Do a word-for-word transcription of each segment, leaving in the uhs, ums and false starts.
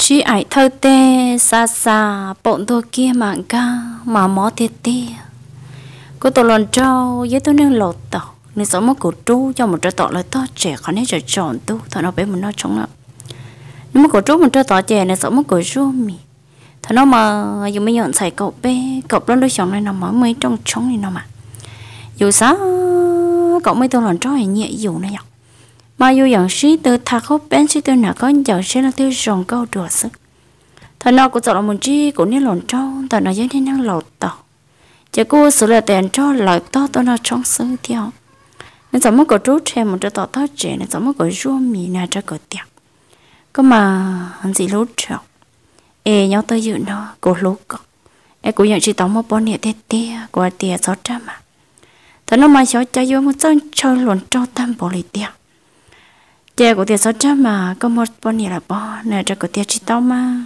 Chị ấy thơ tê xa xa bọn tôi kia mạng ca mà mó tê tê. Cô tôi lần trâu với tôi nâng lột tàu. Nếu sống mất cổ trú cho một trò tỏ lời to trẻ khó nên trở tròn tu. Thật nó bé một nó trông lắm. Nếu mà cổ trú một trò tỏ trẻ nếu sống mất cổ rô mì. Thật nó mà dù mới nhận xảy cậu bé. Cậu lớn đôi chồng này nó mới mới trong trống này nó mà. Dù sao cậu mới tôi lần trâu hay nhẹ dù này nhọc. Mà dù dần sĩ từ thạc hốt bên sĩ từ nào có dần sĩ là tôi rồng câu đùa sức. Thật nào cũng là một chi của những lộn trâu. Thật nào giống như năng lột tàu. Chỉ cô xử là tiền cho lại to tôi là trong sư theo. Nên giống mất có trút thêm một trò tỏ thoát trẻ. Nên giống mất có rùa mì nà cho có tiệc. Có mà hắn gì lúc trọc. Ê nhau tới dự nó cô lúc có. Ê cô nhận chỉ tóm một bọn địa tê tê. Cô tìa xót ra mà. Thật nó mà xót cho vô một chân chơi lộn trâu tam bộ lì tiệc. Chè của tìa xót ra mà. Có một bọn địa là bó. Nà cho có tiệc chỉ tóm mà.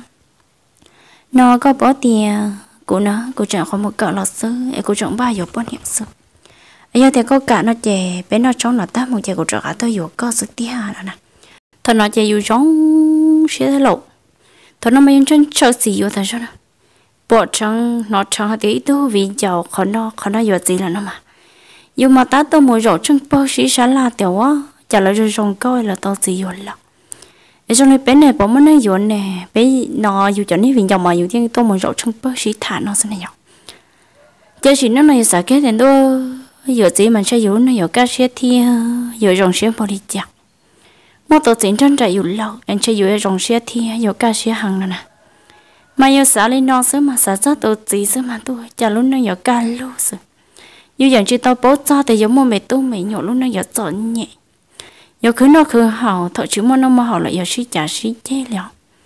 Nó có bó tìa cô nó cô chẳng có một cỡ lọt sư ấy cô chẳng bao giờ bọn hiệu sư ấy giờ thì có cả nó chè bé nó trong nó ta một chè cô trợ cả tôi dù có sự tia đó nè thật nó chè dù giống sẽ thấy lộ thật nó mới chân chờ gì vô thật sao nè bộ trắng nó trắng tí tu vì giàu khó nó khó nó giờ gì là nó mà dù mà ta tôi mua rổ chân bơ sĩ xá là tiểu á chả là rồi rồng coi là tao gì rồi lắm trong này bé này bỏ mất nó dọn nè bé nó dù cho nên vì dòng mà dù thiên tôi muốn rộ trong bớt sĩ thả nó xem này nhở chơi chỉ nó này sợ cái thì tôi giờ gì mà chơi dù nó giờ cá xe thì giờ rồng xe bỏ đi chặt một tổ chính chân chạy dù lâu anh chơi dù rồng xe thì giờ cá xe hàng nữa nè mà giờ xả lên nó sớm mà xả rất tổ gì sớm mà tôi chả lúc nó giờ cá lú rồi dù giờ chỉ tao bố cho thì giống một mẹ tôi mẹ nhỏ lúc nó giờ chọn nhẹ giờ cứ nó cứ hào thợ chữ mà nó mà hào lại giờ xí trả xí chế liệu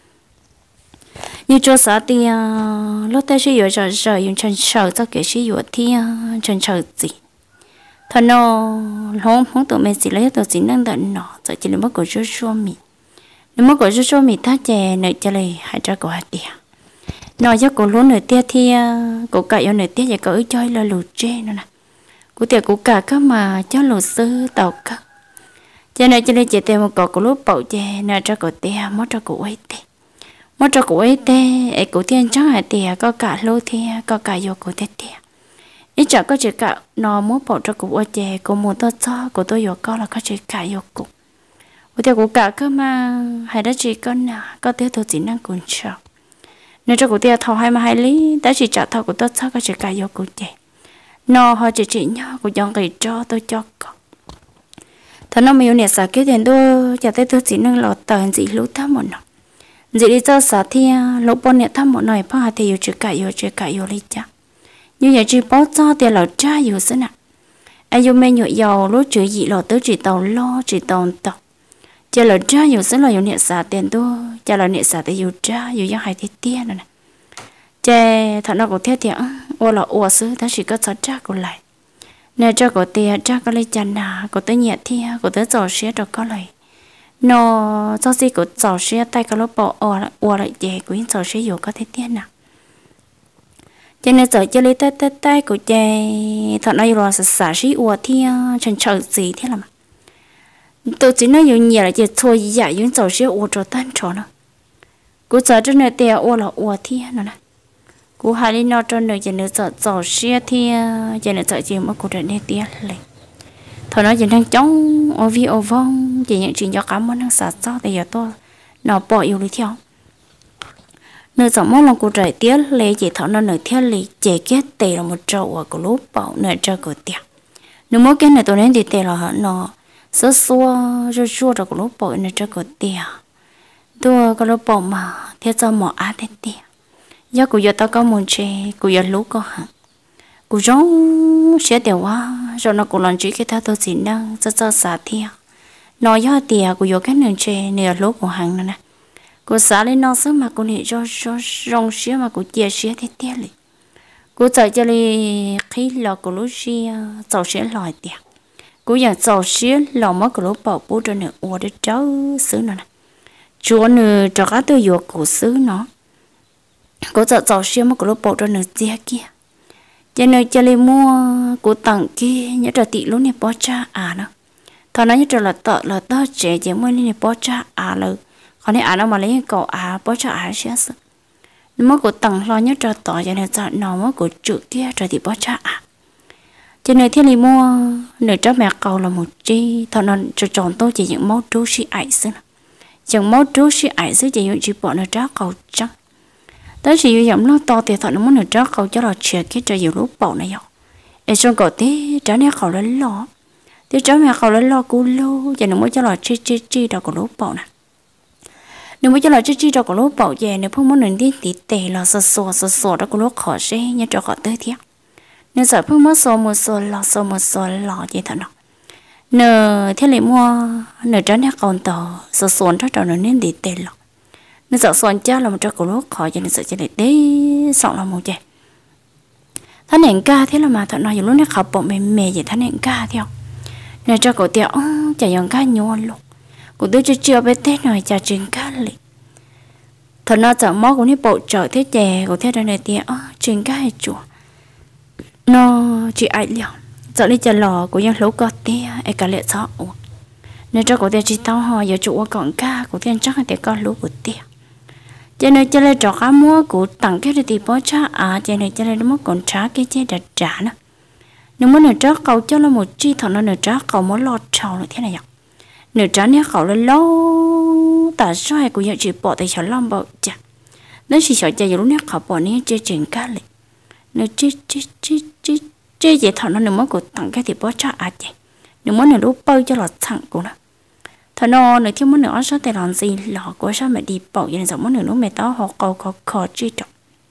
như cho xã thì lúc tới xí giờ giờ giờ dùng chân sờ cho cái xí giờ thì chân sờ gì thằng nó không không tụi mình chỉ lấy tụi chỉ năng tận nó giờ chỉ là mất của chú chú mì nếu mất của chú chú mì thắt chè nợ cho lại hai trăm của hai tiền nó cho cô luôn nợ tiền thì cô cả yêu nợ tiền giờ cô chơi là lụt chê nữa nè cô tiền cô cả các mà cho lụt sư tàu các cho nên cho nên chị tìm một cọ của lúc bầu chè nè cho cọ tè mất cho cụ ấy tè mất cho cụ ấy tè ấy cụ tiên chắc là tè có cả lô tè có cả vô cụ tè tè ít chả có chỉ cả nó muốn bầu cho cụ ấy chè cụ muốn tôi cho cụ tôi vô có là có chỉ cả vô cụ cụ tè cụ cả cơ mà hay đã chỉ con nào có tè tôi chỉ năng cuốn sợ nên cho cụ tè thầu hai mà hai lý đã chỉ trả thầu cụ tôi cho có chỉ cả vô cụ chè nó họ chỉ chỉ nhau cụ chọn cái cho tôi cho con thằng nó miêu nè xả cái tiền đua chả thấy tôi chỉ nâng lọt tờ gì lú thăm một nó gì đi cho xả thì lú bọn nè thăm một nói bao hạt thì yêu chỉ cả yêu chỉ cả yêu lý cha như vậy chỉ bao cho tiền lọt cha yêu xí nè ai yêu mê nhựa giàu lú chữ gì lọt tới chỉ tàu lo chỉ tàu tàu chả lọt cha yêu xí là yêu nè xả tiền đua chả lọt nè xả thì yêu cha yêu yang hai thì tiền nè chả thằng nó có thiết tiền ô là ô xứ ta chỉ có xả cha của lại nè cho cô tia cho cô lấy chăn nà cô tới nhẹ thia cô tới giò xía rồi có lấy nó cho gì cô giò xía tay cô lốp bỏ ồ ồ lại về cô in giò xía dù có thể tiền nè cho nên giờ cho lấy tay tay tay của chè thật này rồi xả xí ồ thia chân chờ gì thế là mà tôi chỉ nói nhiều nhiều là chỉ thôi dạ những giò xía ồ cho tan cho nó cô giờ trên này tia ồ là ồ thia nè nè cú hai đi nó cho người chỉ nữ sợ sợ xe thì chỉ nữ sợ gì mà cụ trở nên tiếc lại thôi nói chỉ đang chống ở vi ở vong chỉ nhận chuyện cho cả món đang sạt sao thì giờ tôi nó bỏ yêu đi theo nữ sợ món là cụ trở tiếc lại chỉ thọ nó nữ theo lại chỉ kết tệ là một trâu ở cụ lúc bảo nữ cho cụ tiếc nữ mỗi cái này tôi nên thì tệ là nó sơ xua rồi xua rồi cụ lúc bảo nữ cho cụ tiếc tôi cụ lúc bảo mà theo cho mỏ á thế tiếc do cụ giờ tao có muốn chơi cụ giờ lú có hả cụ giống sẽ tiểu quá rồi nó cụ làm chuyện cái thao tôi chỉ năng cho cho xả theo nói do tiề cụ giờ cái nền chơi nè lú của hàng này nè cụ xả lên nó sớm mà cụ nè cho cho rong xía mà cụ chia xía thế tiếc liền cụ chạy cho đi khi lò cụ lú xía giàu xía lòi tiề cụ giờ giàu xía lò mất cụ lú bảo bố cho nè uo để cháu xứ nó nè chúa nè cho các tôi vừa cụ xứ nó cô sợ giàu xíu mà cô lúc bộ cho nửa chia kia cho nên cho lên mua cô tặng kia nhớ trở tị lúc này bỏ cha à nó thằng nó nhớ trở là tợ là tớ trẻ chỉ mới lên bỏ cha à là họ này à nó mà lấy cậu à bố cho à sẽ sự nếu mà của tầng lo nhất cho tỏ cho nên chọn nó mà của chữ kia rồi thì bố cho à cho nên thiên lý mua nửa cho mẹ cậu là một chi thọ nó cho chọn tôi chỉ những máu trú sĩ ải xưa chẳng máu trú sĩ ải xưa chỉ những chỉ bỏ nửa cho cậu trắng tới chỉ dùng nó to thì thọ nó muốn nửa cho cậu cho là chia cái cho nhiều lúc bỏ này rồi em xong cậu tí cho nên cậu lớn lo thì cho mẹ cậu lớn lo cú lô và nó mới cho là chi chi chi đâu có lúc bỏ nè nếu mới cho là chi chi đâu có lúc bỏ về nếu không muốn nửa đi tí tệ là sờ sờ sờ sờ đó có lúc khó xe nhớ cho cậu tới thiệt nếu sợ phương mất số một số lọ số một số lọ vậy thôi nó nờ thế lại mua nờ cho nên còn tờ số số cho trò nó nên đi tệ lọ nếu sợ số cha là một trò cổ lúc khỏi cho nên sợ cho lại đấy sợ là một vậy thanh nền ca thế là mà thằng nói lúc này học bộ mềm mềm vậy thanh nền ca theo nờ cho cổ tiệu chả dòng ca nhon luôn cổ tôi chưa chưa biết tết rồi chả chuyện ca lì thằng nó sợ mó của nó bộ trợ thế chè của thế đây này tiệu chuyện ca hay chùa nó chỉ ai liệu giờ đi chờ lò của dân lũ có tia ai cả lệ sao nên cho cổ tia chỉ tao hỏi giờ chủ còn ca của tiên chắc là để con lũ của tia cho nên cho lên trò cá mua của tặng cái thì bó cha à cho nên cho lên nó mất còn trả cái chế đặt trả nữa nếu muốn nửa trả cầu cho nó một chi thằng nó nửa trả cầu muốn lọt trầu nữa thế này nhở nửa trả nhé cầu lên lâu tại sao ai của dân chỉ bỏ tay cho lâm bậu chả nó chỉ sợ chạy lúc nétเขาbỏ ní chơi chuyện cá lệ nó chết chết chết chết chết vậy thằng nó nếu mới của tặng cái thì bó cha à chị nếu mới nửa lúc bơi cho lọt thẳng của nó thằng nó nửa thiếu muốn nửa sao tay làm gì lọ của sao mẹ đi bỏ vậy giống muốn nửa lúc mẹ tao họ cầu cầu khó chi trọng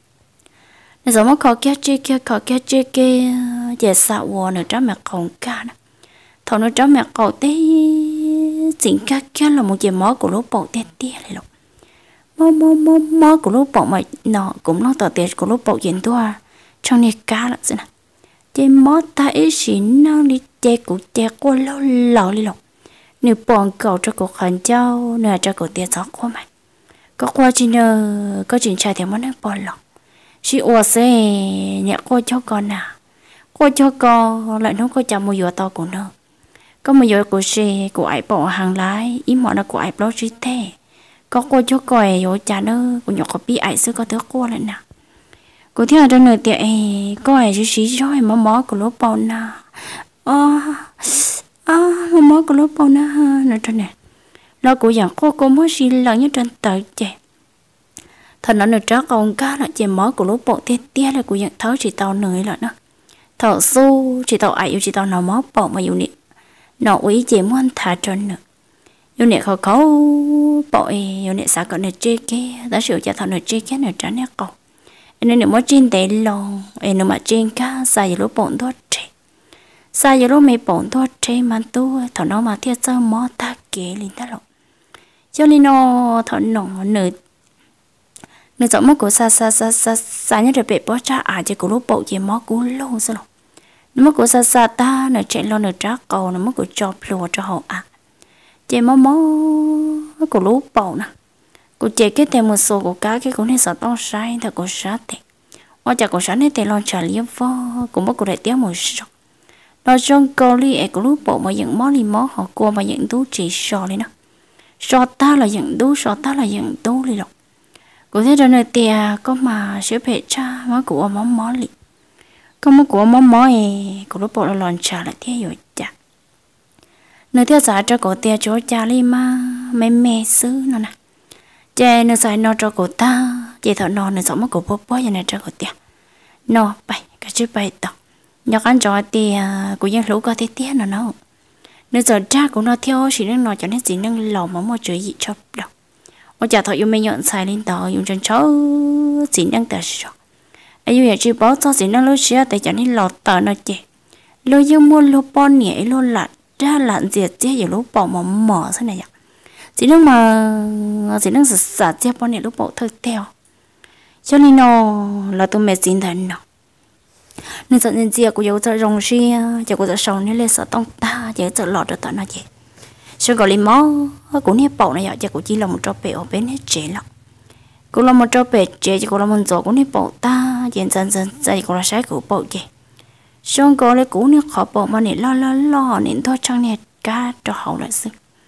nó giống muốn khó kia chi kia khó kia chi kia về sao vợ nửa trái mẹ còn ca nè thằng nó trái mẹ cầu té chính cá kia là một chuyện mó của lúc bỏ té té lại luôn mó mó mó mó của lúc bỏ mà nó cũng nó tờ tiền của lúc bỏ chuyện thua trong này cá là gì nè chơi mó ta ấy xin nó đi chơi của chơi qua lâu lâu đi lộc nếu bọn cậu cho cuộc hành châu nè cho cậu tiền gió qua mày có qua chỉ nơ có chuyện trai thì món nó bỏ lộc chị ủa xe nhẹ qua cho con à qua cho con lại nó có chồng một giờ to của nó có một giờ của xe của ai bỏ hàng lái ý mọi nó của ai đó chỉ thế có qua cho coi rồi cha nó của nhỏ có bị ai xưa có thứ qua lại nè của theo trong người tiệ có ai chỉ chỉ rồi mà mó của lỗ bao na à à mó của lỗ bao na nó trên này nó của dạng cô cô mới xin lần như trên tờ chè thần nó được trắc ông cá là chè mó của lỗ bao tia tia là của dạng tháo chỉ tao nới là nó thở su chỉ tao ai chỉ tao nào mó bao mà yêu nè nó uy chè muốn thả trơn nữa yêu nè khó khó bội yêu nè sao còn nè chê kia đã sửa cho thằng nè chê kia nè tránh nè cậu nên nếu mà trên tệ lòng em nếu mà trên cá xài lúc bổn thoát chế xài lúc mấy bổn thoát chế mà tu thằng nó mà thiết sơ mò ta kế lên ta lộ cho nên nó thằng nó nửa nửa giống mất của xa xa xa xa xa nhất là bị bỏ cha à chỉ của lúc bộ chỉ mò cú lâu sao lộ nó mất của xa xa ta nửa chạy lo nửa trá cầu nó mất của cho plua cho họ à chỉ mò mò của lúc bộ nè cô chế cái tên một số của cá cái cũng nên sợ to sai thật cô sát thì ở chả cô sát nên tên lo trả liếm phô cũng bắt cô đại tiếng một số lo trong câu li ấy của lúc bộ mà những món li món họ qua mà những tú chỉ so lên đó so ta là những tú so ta là những tú li lộc cô thấy ra nơi tiề có mà sửa phê cha má của món món li có má của món món ấy của lúc bộ là lon trả lại thế rồi chả nơi theo giá cho cô tiề chỗ cha li mà mẹ mẹ xứ nó nè chè nó xài nó cho cô ta chè thợ nó nó sống mà cô bố bố như này cho cô tiệt nó bay cái chữ bay tao nhóc ăn cho tiệt của dân lũ có thể tiệt nó nó nó giờ cha của nó theo chỉ nên nói cho nên chỉ nên lòng mà một chữ gì cho đâu ở chả thợ yêu mình nhận xài lên tàu dùng chân cháu chỉ nên tờ sọ ai yêu chỉ bảo cho chỉ nên lối xia tại cho nên lọt tờ nó chè lối yêu mua lối bon nhẹ lối lạt ra lạn diệt chứ giờ lối bỏ mỏ mỏ thế này vậy chỉ nên mà chỉ nên sợ chết bao nhiêu lúc bộ thôi theo cho nên nó là tôi mệt xin thần nó nên sợ nên gì của dấu sợ rong xi cho của sợ sầu nên lên sợ tông ta chỉ sợ lọt được tận nó vậy sau gọi lên mó của nếp bộ này giờ của chỉ là một trò bể ở bên hết chế lắm cũng là một trò bể chế chỉ cũng là một chỗ của nếp bộ ta dần dần dần dần cũng là sai của bộ vậy sau gọi lên của nếp khó bộ mà nên lo lo lo nên thôi chẳng nè cá cho hậu lại xí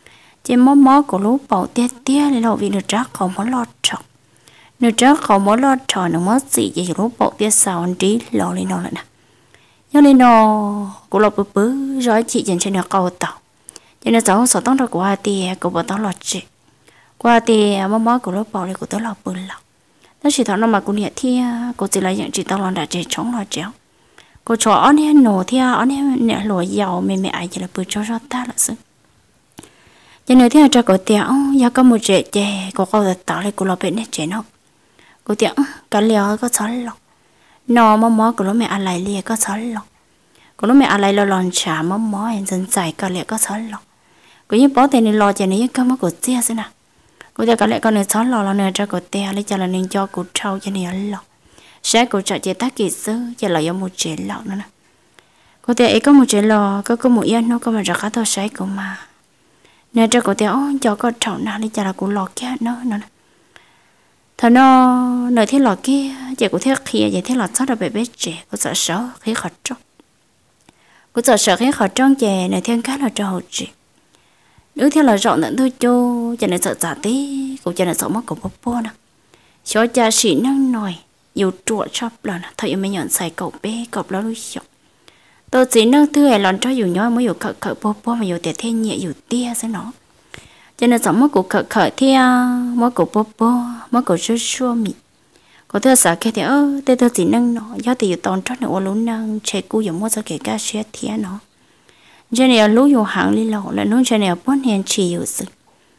chỉ mó mó của lũ bảo tia tia để lâu vì nửa trắc không có lọt trọc nửa trắc không có lọt trọ nó mất gì vậy lũ bảo tia sao anh đi lo lên nó lại nè cho nên nó của lọ bự bự rồi chị dành cho nó câu tàu cho nên cháu sợ tông ra của hai tia của bọn tao lọt chị qua tia mó mó của lũ bảo này của tao lọt bự lọ nó chỉ thằng nó mà cũng nhẹ thia cô chỉ lấy những chị tao làm đã chạy chống lo chéo cô cho anh em nổ thia anh em nhẹ lùa giàu mẹ mẹ ai chỉ là bự cho cho ta là sự cho nên thia cho cô tiểu giờ có một trẻ trẻ cô câu tạo lại cô lo bệnh này trẻ nó cô tiểu cả liều có sáu lọ nó mò mò của nó mẹ ăn lại liều có sáu lọ của nó mẹ ăn lại lo lòn chả mò mò em dần dài cả liều có sáu lọ cô như bỏ tiền đi lo cho nên có mất cô chia thế nào cô tiểu cả liều con này sáu lọ là nơi cho cô tiểu lấy cho là nên cho cô trâu cho nên lọ sẽ cô cho chị ta kỹ sư cho là một trẻ lọ nữa nè cô tiểu ấy có một trẻ lọ có có một yên nó có mà rất khá to sai của mà nè cho cô tiểu cho con trâu nào lấy cho là cô lọ kia nó nữa thằng nó nơi thế lọ kia chị cũng thế kia vậy thế lọ sót được bé bé trẻ cô sợ sợ khi khó trong cô sợ sợ khi khó trong chè nơi thiên cá là trâu chị nếu thế là rộng tận thôi cho cho nên sợ giả tí cũng cho nên sợ mất của bố bố nè cho cha sĩ năng nổi yêu chuột chắp lần thầy mới nhận xài cậu bé cậu đó lúc chọc tôi chỉ năng thứ này lần cho dù nhói mới yêu cậu cậu bố bố mà yêu tiệt thiên nhẹ yêu tia sẽ nó cho nên sống mất của cậu cậu thia mất của bố bố mất của chú chú mì có thứ sợ cái thì ơ tôi tôi chỉ năng nó do thì yêu tòn trót nữa luôn năng chạy cú dùng mất cho kể cả xe thia nó cho nên lúc yêu hàng đi lọ là lúc cho nên bốn hiện chỉ yêu sự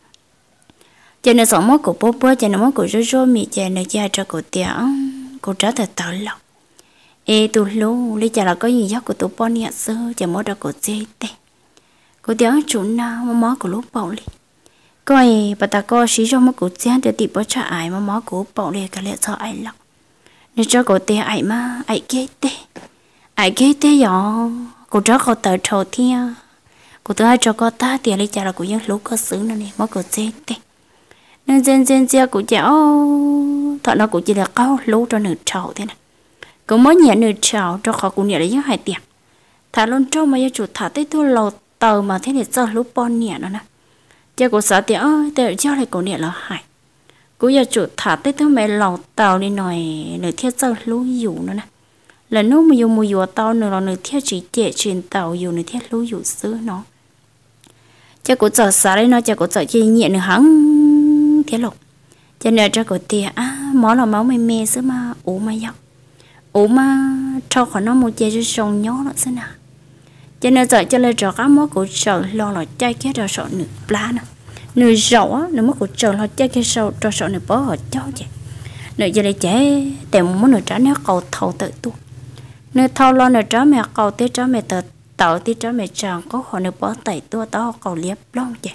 cho nên sống mất của bố bố cho nên mất của chú chú mì cho nên cha cho cậu tia cô trả thật tao lọc ê tu lú lý chả là có gì giấc của tụi bọn nhẹ sơ chả mất ra của dê tê cô tiếng chủ nào mà mó của lúc bảo li coi bà ta coi xí cho mất của dê để tìm bớt cho ai mà mó của bảo li cả lẽ cho ai lọc nên cho cô tê ai mà ai ghê tê ai ghê tê nhỏ cô trả cô tờ trầu thia cô tớ ai cho cô ta tiền lý chả là của dân lú có xứ nữa nè mó của dê tê nên dân dân dân của cháu thật nó cũng chỉ là cao lú cho nửa trầu thế này cũng mới nhẹ nửa trầu cho họ cũng nhẹ lấy những hai tiền thả luôn trâu mà cho chủ thả tới tôi lầu tàu mà thế này cho lú bon nhẹ nó nè cha của xã tiền ơi để cho lại cổ nhẹ là hại cũng giờ chủ thả tới tôi mẹ lầu tàu đi nồi nửa thiết cho lú dụ nó nè là nó mà dùng mùi dụ tàu nửa là nửa thiết chỉ chạy truyền tàu dù nửa thiết lú dụ xứ nó cha của xã xã đấy nó cha của xã chỉ nhẹ nửa hắng thế lộc cho nên cho cô tia à mỏ là máu mê mê xứ mà ủ mà dọc ủ mà cho khỏi nó một chai cho sông nhó nó xứ nào cho nên giờ cho lên trò cá mỏ của sợ lo là chai cái trò sợ nửa lá nè nửa rậu á nửa mỏ của sợ là chai cái sầu trò sợ nửa bó ở cho vậy nửa giờ đây trẻ tìm một nửa trái nó cầu thầu tự tu nửa thầu lo nửa trái mẹ cầu tiết trái mẹ tự tạo tiết trái mẹ chàng có họ nửa bó tẩy tua tao cầu liếp lông vậy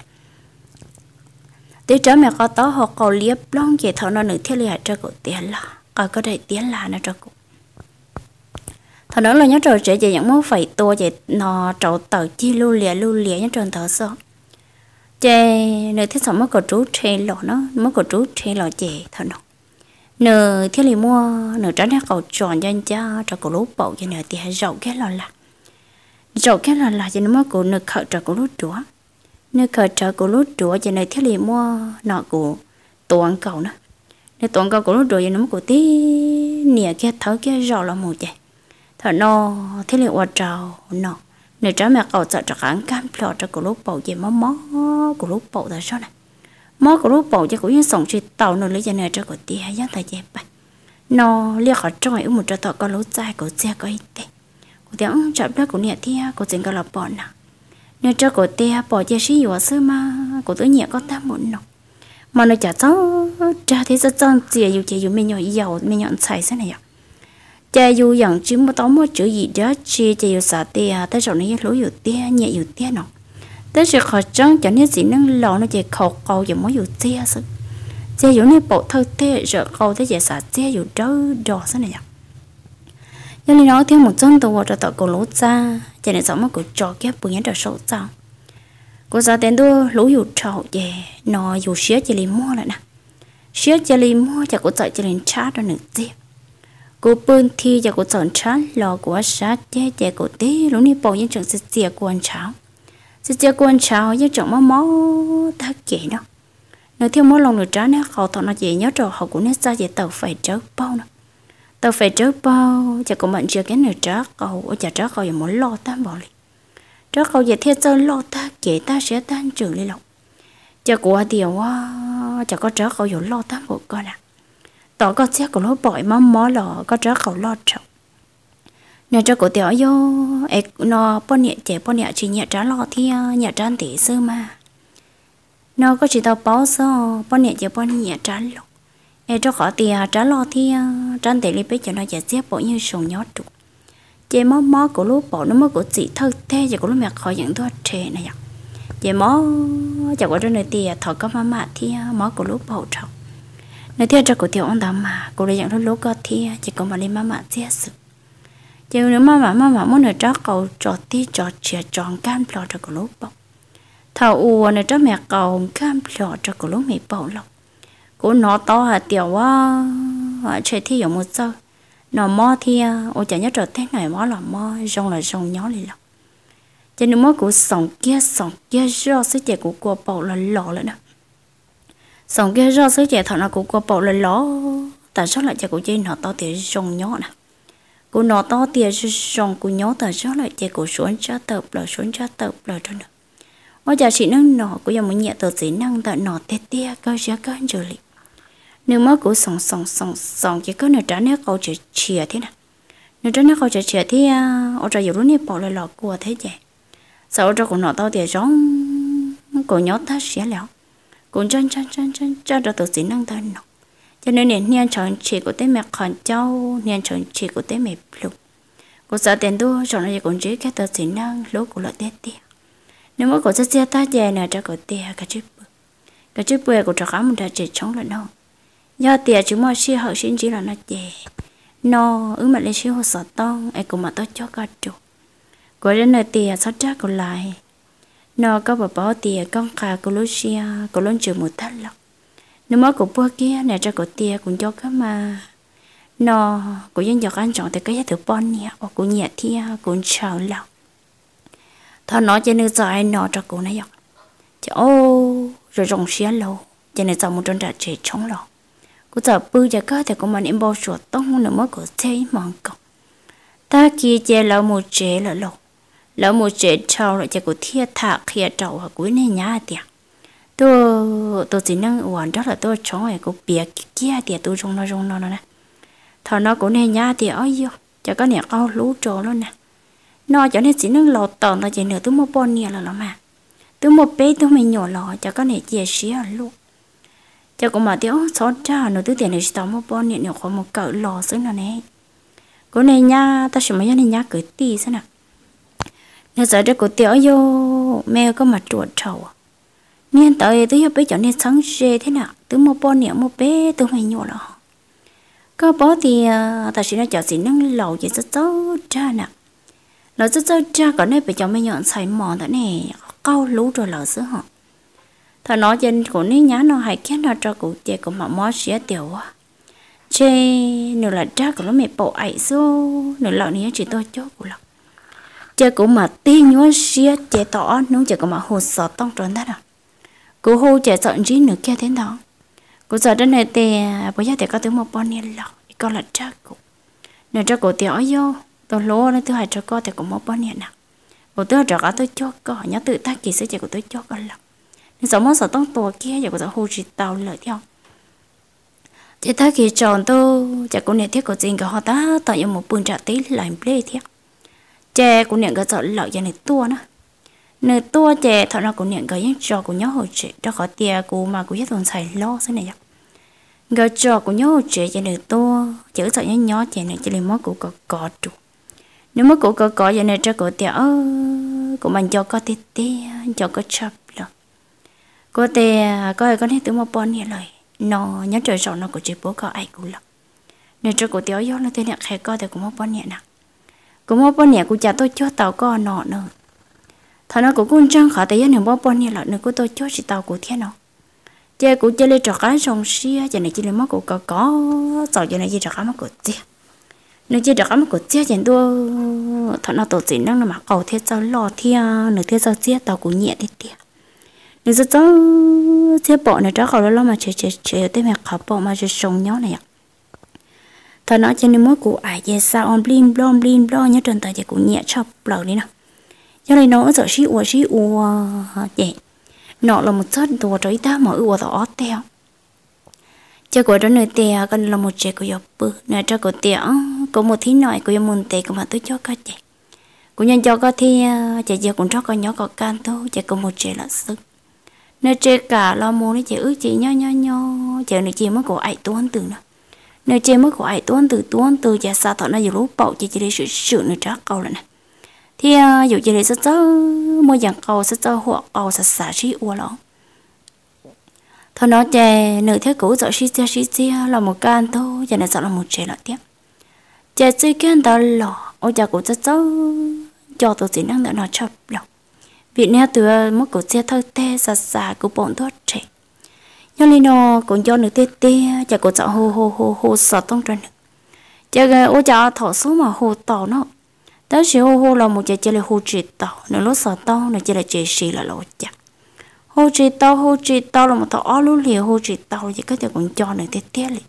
tí trở mẹ có tao họ cầu liếp lông vậy thằng nó nữ thiết liệt cho cô tiền là coi có đầy tiền là nó cho cô thằng đó là nhớ rồi trẻ về những món phải tua vậy nó trâu tờ chi lưu liệt lưu liệt những trường thợ sao chè nơi thiết sống mất có chú trẻ lọ nó mất có chú trẻ lọ chè thằng nó nửa thiết liệt mua nửa trái nó cầu tròn cho anh cha cho cô lú bậu cho nửa tiền rậu cái lọ là rậu cái lọ là cho nó mất cô nửa khởi cho cô lú chúa nơi khởi trợ của lúa rùa cho nên thiết liền mua nọ của tuần cầu nữa nơi tuần cầu của lúa rùa cho nó của tí nè kia thở kia rò là một chạy thở no thiết liền qua trào nọ nơi trái mẹ cầu sợ cho kháng cam plot cho của lúa bầu về mó mó của lúa bầu là sao này mó của lúa bầu cho cũng như sống chuyện tàu nơi lấy cho nên cho của tí hay giá tài dẹp bay nó liệt khỏi trôi ở một trò tàu có lúa dài của xe có ít tệ của tiếng chọn đất của nè thì của chuyện cái là bọn nào nếu cho cô tia bỏ chia sẻ nhiều sớm mà cô tôi nhẹ có ta muốn nó mà nó chả cháu cha thế rất chân chỉ dù chỉ dù mình nhỏ giàu mình nhận xài thế này ạ cha dù rằng chỉ một tóm một chữ gì đó chỉ chỉ dù xả tia tới rồi nó lối dù tia nhẹ dù tia nó tới sự khó trăng cho nên chỉ năng lò nó chỉ khẩu cầu dù mỗi dù tia sự cha dù này bộ thơ tia rồi cầu tới chỉ xả tia dù trâu đỏ thế này ạ cho nên nói thêm một chân tôi cho tao cổ lúa ra cho nên sống mà cổ trò kia bùi nhẫn trò sâu sao cô ra tên tôi lúa dù trầu về nó dù xía chỉ liền mua lại nè xía chỉ liền mua cho cô sợ chỉ liền chát ra nửa tiếp cô bưng thi cho cô sợ chát lò của sát chế chế cổ tí lúc này bỏ những trường xịt xìa của anh cháu sẽ chơi quân chào với chồng mó mó ta kể đó nếu thiếu mó lòng được trả nè họ thọ nó chỉ nhớ rồi họ cũng nét ra về tàu phải chớ bao nè tàu phải chớ bao chả có mình chưa cái nửa trả cầu ở chả trả cầu giờ muốn lo ta bỏ đi trả cầu giờ thiết chơi lo ta kể ta sẽ tan trừ đi lòng chả có điều á chả có trả cầu giờ lo ta một con à tỏ có xét của nó bội mó mó lò có trả cầu lo trọng nè cho cổ tiểu vô ê nó bọn nhẹ trẻ bọn nhẹ chỉ nhẹ trả lo thì nhẹ trả tỷ sư mà nó có chỉ tao báo sao bọn nhẹ trẻ bọn nhẹ trả lo ê cho khó tiền trả lo thì trả tỷ đi bây giờ nó giải xếp bộ như sùng nhót trụ chế mó mó của lúc bỏ nó mới của chị thơ thế giờ của lúc mẹ khỏi những thuốc trẻ này ạ chế mó chả có trên nơi tiền thọ có má mạ thì mó của lúc bỏ trọng nơi theo cho cổ tiểu ông ta mà cô lấy những lúc lúc có thì chỉ có mà lên má mạ chết sự chiều nữa mà mà mà mà muốn ở đó cầu trò tí trò chia tròn cam plọ cho cổ lúc bọc thầu u này cho mẹ cầu cam plọ cho cổ lúc mẹ bọc lộc cổ nó to hả tiểu quá chơi thi ở một giờ nó mò thì ô chả nhớ trò thế này mò là mò rong là rong nhó liền lộc cho nên mò cổ sòng kia sòng kia do sức trẻ của cô bọc là lọ lại nè sòng kia do sức trẻ thằng nào của cô bọc là lọ tại sao lại cho cổ chơi nó to thì rong nhó nè cô nó to tiền rong cô nhớ tại sao lại chạy cô xuống cha tập là xuống cha tập là cho nữa ở nhà chị năng nọ cô giờ muốn nhẹ tờ gì năng tại nọ tê tê cơ giá cơ rồi liền nếu mà cô sòng sòng sòng sòng chỉ có nửa trả nét câu chỉ chia thế nào nửa trả nét câu chỉ chia thế ở trong nhiều lúc này bỏ lại lọ cua thế vậy sau cho cô nó to tiền rong cô nhớ ta xé lẹo cô chân chân chân chân cho ra tờ gì năng tại nọ cho nên nên niên chọn chỉ của tế mẹ khẩn châu niên chọn chỉ của tế mẹ lục cô sợ tiền đua chọn là còn chỉ cái tờ xin năng lúa của lợi tết tiền nếu mà cô sẽ chia ta về này cho cô tiền cả chip cả chip bưởi của trò cá một chỉ chống lại đâu do tiền chúng mà chia hậu xin chỉ là nó về nó ứng mà lấy siêu hồ sợ tông ai cũng mà tôi cho cả chủ cô đến nơi tiền sót chắc còn lại nó có bảo bảo tiền con cả của Lucia của luôn chịu một thắt lọc nếu mà của bữa kia này cho của tia cũng cho cái mà nó của dân giọt ăn chọn thì cái giá thứ bon nhẹ hoặc của nhẹ thia cũng chào lòng thọ nó cho nên giờ ai nó cho cô này giọt chứ ô rồi rồng xía lâu cho nên giờ một trận đã chạy chống lò cô giờ bự giờ có thì cũng mà em bao chuột tông nữa mới có thấy mòn cọc ta kia chơi lâu một chế là lâu lâu một chế trâu lại cho cô thia thả kia trâu hoặc cuối này nhá tiệt tôi tôi chỉ năng uống đó là tôi chọn cái cô bia kia thì tôi dùng nó dùng nó nè thằng nó cũng nên nhá thì ơi vô cho có nè câu lú trò luôn nè nó cho nên chỉ năng lọt tòn là chỉ nửa tôi mua bon nè là nó mà tôi mua bé tôi mình nhỏ lọ cho có nè chia sẻ luôn cho cũng mà tiêu xót cha nó tôi tiền này tao mua bon nè nhỏ khoảng một cỡ lọ xứ nào nè cô này nhá ta chỉ mới nhá này nhá cười tì xem nào nếu giờ cho cô tiêu vô mẹ có mặt chuột trầu nên tới tôi bây giờ nên sáng dễ thế nào tôi mua bao nhiêu mua bé tôi hay nhỏ đó có bó thì ta chỉ nói cho gì năng lầu chỉ rất tốt cha nè nó rất tốt cha còn đây bây giờ mới nhận xài mòn thế này câu lú rồi lỡ sữa họ thà nói trên của ní nhá nó hay kết nó cho cụ chị của mà mó xía tiểu quá chê nửa là cha của nó mẹ bộ ấy số nửa lọ này chỉ tôi chốt của lọ chê cũng mà tin nhớ xía chê tỏ nó chỉ có mà hồ sơ tông trốn thế nào cô hô trẻ chọn gì nữa kia thế đó cô giờ đến này thì bây giờ thì có tiếng một bao nhiêu lọ con là chắc cô nếu cho cô tiểu vô tôi lố nó thứ hai cho con thì cũng một bao nhiêu nào cô tôi cho cả tôi cho con nhớ tự tác kỳ sẽ chỉ của tôi cho con lọ nên sống mất sợ tông tổ kia giờ cô sẽ hô chỉ tàu lợi theo chỉ tác kỳ chọn tôi chả cô này thiết của chính của họ ta tạo ra một bún chả tí lại play thiết chè cô này cái chọn lợi cho này tua nữa nửa tua chè thọ nó cũng nhận cái những trò của nhớ hồi trẻ cho khó tia của mà của hết tuần xài lo thế này cái trò của nhớ hồi trẻ cho nửa tua chữ sợ nhớ nhó chè này chỉ là món của cọ cọ trụ nếu món của cọ cọ vậy này cho của tia ơ của mình cho có tia tia cho có chập rồi có tia có có hết từ một bọn như lời nó nhớ trời sầu nó của chị bố có ai cũng lắm nên cho của tia do nó tên là khai coi thì cũng một bọn nhẹ nè cũng một bọn nhẹ của cha tôi cho tàu có nọ nữa thằng nó cũng cũng chẳng khó tại vì bao bao nhiêu là nữa của tôi cho chị tàu của thế nào chơi của chơi lên trò cá rồng xia giờ này chỉ là mất của có có giờ giờ này chỉ trò cá mất của chị nếu chỉ được một cột chia chén đua thằng nào tổ chức năng mà cầu thiết cho lò thia nửa thiết cho chia tàu cũng nhẹ đi tiệt nếu cho chia bỏ này đó cầu lo mà chơi chơi chơi tới mẹ khó bỏ mà chơi sống nhau này thằng nó cho nên mỗi cụ ai về sao on blim blom blim blom nhớ trên tay chỉ cũng nhẹ chọc lợn đi nào cho nên nó giờ xí ua xí ua vậy nó là một chất đồ trái ta mà ua tỏ teo cho cô đó nơi tè còn là một trẻ của dọc bự nè cho cô tè có một thí nội của môn tè của mà tôi cho các trẻ của nhân cho có thi trẻ giờ cũng cho con nhỏ có can thôi trẻ có một trẻ là sức nơi trẻ cả lo môn ấy trẻ ước chị nho nho nho trẻ nơi trẻ mới của ai tuôn từ nữa nơi trẻ mới của ai tuôn từ tuôn từ trẻ sao thọ nó dù lúc bậu chỉ chỉ để sự sự nơi trắc câu lại nè thì dù chỉ để rất rất mua dạng câu rất rất hoặc câu rất xả xí ua lắm thôi nó chè nửa thế cũ rồi xí chia xí chia là một can thôi cho nên sợ là một trẻ lại tiếp chè chơi cái đó lò ôi chả cũng rất rất cho tôi chỉ năng để nó chập lòng vì nè từ mức của chia thơ tê xa xa của bọn tôi trẻ nhưng li nó cũng cho nửa tê tê chả cũng sợ hô hô hô hô sợ tông trên chè cái ôi chả thọ số mà hô tàu nó tới sự hô hô là một chè chè là hô chỉ tàu nửa lúc sợ tao nửa chè là chè xì là lộ chặt hô chỉ tao hô chỉ tao là một thọ lú liều hô chỉ tao chỉ có thể cũng cho nửa tê tê liền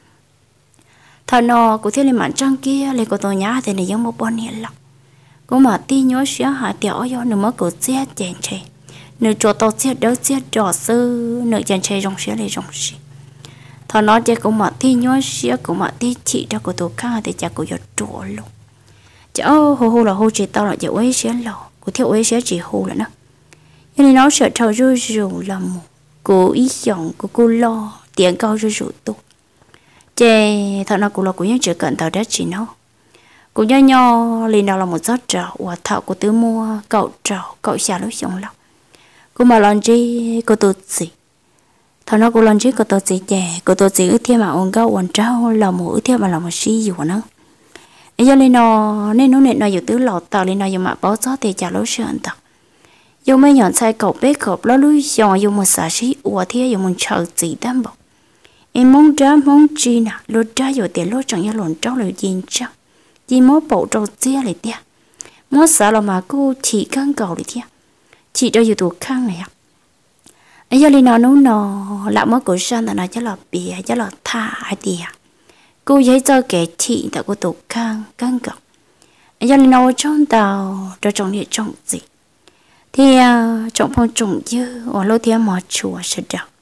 thằng nó của thiên liên mạng trang kia lại của tôi nhá thì này giống một bọn hiền lắm cũng mà ti nhớ xía hạ tiểu do nửa mất của xe chèn chè nửa chỗ tao xe đỡ xe trò sư nửa chèn chè trong xía lại trong xí thằng nó chỉ cũng mà ti nhớ xía cũng mà ti chị cho của tôi khác thì chả của giọt trộn luôn chả hô hô là hô chỉ tao là chả ấy xía lò của thiếu ấy xía chỉ hô là nó cho nên nó sợ thầu rư rù là một cô ý chồng của cô lo tiền cao rư rù tốt chè thằng nào cũng là cũng như chỉ cần tao đã chỉ nó cũng nho nho liền nào là một giấc trào và thảo của tứ mua cậu trào cậu xả lúc xong lắm cũng mà lần chi cô tôi gì thằng nó cũng lần chi cô tôi gì chè cô tôi gì ước thêm mà ông cao quần trao là một ước thêm mà là một xí gì của nó ấy cho nên nó nên nó nên nóอยู่tứ lọt tao lên nóอยู่mà báo gió thì trả lối sườn tao dùng mấy nhọn sai cậu bé khộp nó lùi dò dùng một xả xí ủa thế dùng một chờ gì đam bọc em mong trả mong chi nè lột trả rồi tiền lột chẳng như lộn trâu lời gì chắc chỉ mỗi bộ trâu chia lại tia mỗi xả là mà cô chỉ căng cầu lại tia chỉ cho dù tụ khăn này ấy giờ lên nó nấu nò lại mỗi cổ san là nó cho là bìa cho là tha ai tia cô giấy cho kẻ chị tại cô tụ khăn căng cầu ấy giờ lên nó trong tàu cho trong địa trong gì thì trong phong trùng chứ ở lối thiên mò chùa sẽ được